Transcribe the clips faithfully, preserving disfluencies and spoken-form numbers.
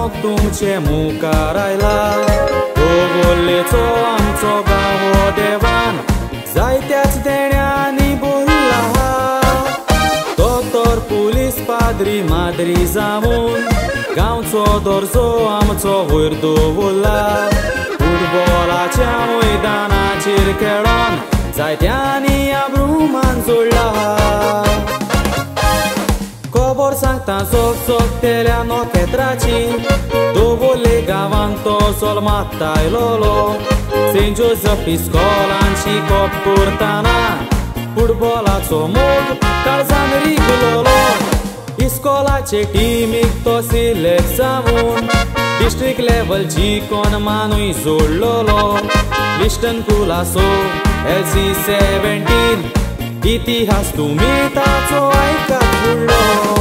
मोग तुमचे मुखार आयला दोगोल्लेचो आमचो गांव हो देवान जायत्याच देण्यांनी भरला दोतोर पुलीस पाद्री माद्री जावन गांवचो दर्जो आमचो वयर दवरला फुटबॉलाच्या मैदानाचेर खेळोन जायत्यांनी आब्रुमान जोडला खबर सांगता जोग जोगतेल्या नोखेत्राची दोगोल्ले गांवांत तो चोल मागता आयलोलो सेंट जोसेफ इस्कॉलान शिकोप करताना फुटबॉलाचो मोग काळजान रिगलोलो इस्कॉलाचे टिमीक तो सिलेक्ट जावन डिस्ट्रिक्ट लेवल जिखोन मानूय जोडलोलो Liston Colaco L C seventeen इतिहास तुमी ताचो आयकात फुडलो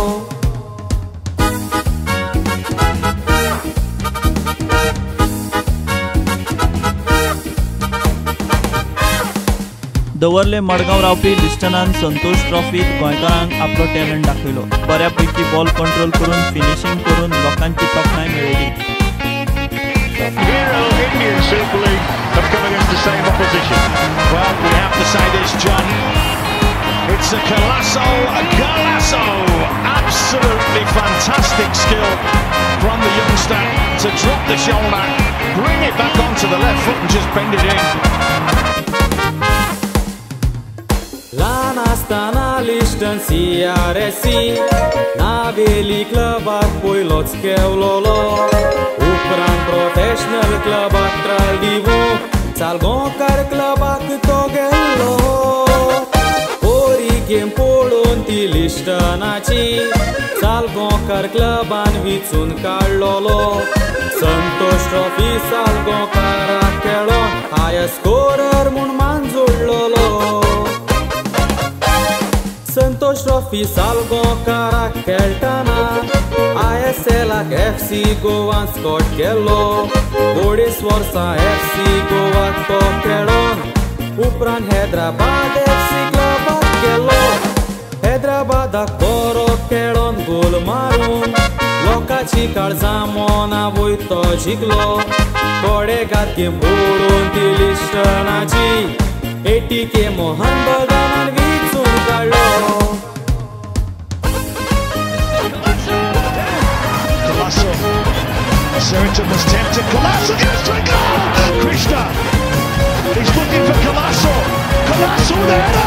दवर्ले मडगांव रावपी लिस्टनान संतोष ट्रॉफीत गोंयकारांक आपलो टॅलंट दाखयलो बऱ्यापैकी बॉल कंट्रोल करून फिनिशिंग करून लोकांची तोखणाय मेळयली Hero Indian Super League have come against the same opposition. Well, we have to say this, John. It's a colossal, a golazo, absolutely fantastic skill from the youngster to drop the shoulder, bring it back onto the left foot and just bend it in. ल्हान आसतना Liston C R S C नावेली क्लबात पयलोच केवलोलो उपरांत प्रोफेशनल क्लबाक ट्रायल दिवूंक सालगोंकार क्लबाक तो गेल्लो बरी गेम पळोवन ती लिस्टनाची सालगोंकार क्लबान विचून काडलोलो संतोष ट्रॉफी सालगोंकाराक खेळोन हायस्ट स्कोरर म्हूण मान जोडलोलो संतोष ट्रॉफी सालगोंकाराक खेळटाना आय एस एलाक एफ सी गोवान स्कॉट केल्लो अडेच वर्सां एफ सी गोवाक तो खेळोन उपरांत हैदराबाद एफ सी क्लबाक गेलो हैदराबादाक बरो खेळोन गोल मारून लोकांची काळजां मोना वयर तो जिखलो थोडे घात गेम ओडून ती लिस्टनाची एटी के मोहन बगानान विचून काडलो Sheraton was tempted. Colasso gets to a goal! Krishna! He's looking for Colasso! Colasso there!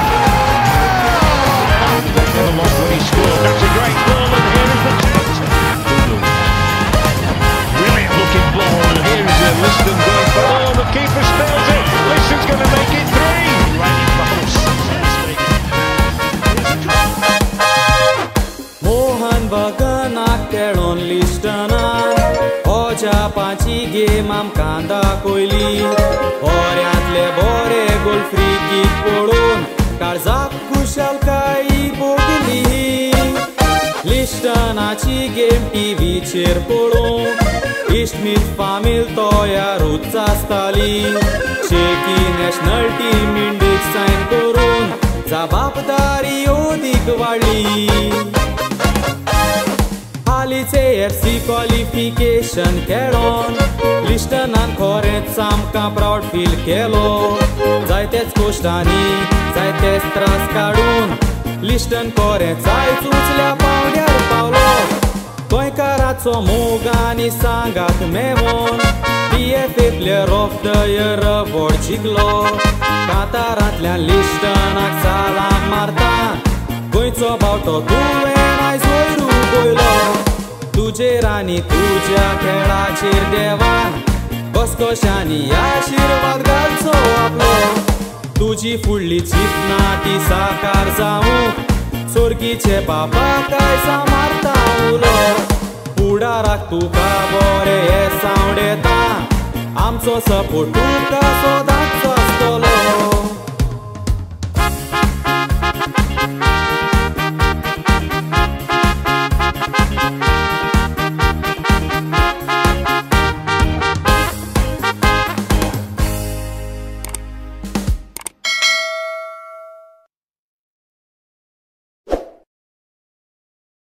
A lot when he scored. That's a great ball, and here is the chance. Brilliant looking ball, and here is a Liston going for oh, the keeper spills it. Liston's going to make it three. Right in front. Mohan बगानाक खेळोन लिस्टनान होच्या पांची game आमकां दाखयली बऱ्यांतले बरे गोल free kick पळोवन काळजाक खुशालकायी भोगली लिस्टनाची गेम टीव्हीचेर पळोवंक इश्टमीत फामील तयारूच आसताली शेकी नॅशनल टीम इंडीक सायन करून जबाबदारी अदीक वाडली हालींचे एफ सी क्वॉलिफिकेशन खेळोन लिस्टनान खरेंच आमकां प्रावड फील केलो जायतेच कोश्टांनी जायतेच त्रास काडून लिस्टन खरेंच आयज उंचल्या पांवड्यार पावलो गोंयकाराचो मोग आनी सांगात मेवोन P F A player of the year award जिखलो कातारांतल्यान लिस्टनाक सालाम मारता गोंयचो बावटो तुवें आयज वयर उबयलो तुजेर आनी तुज्या खेळाचेर देवान कसकशांनी आशिर्वाद घालचो आपलो तुजी फुडली चिंतना ती साकार जावूंक सोर्गीचे बापाक आयज मारता उलो फुडाराक तुका बरें हे सांवड येता आमचो सपोर्ट तुका सदांच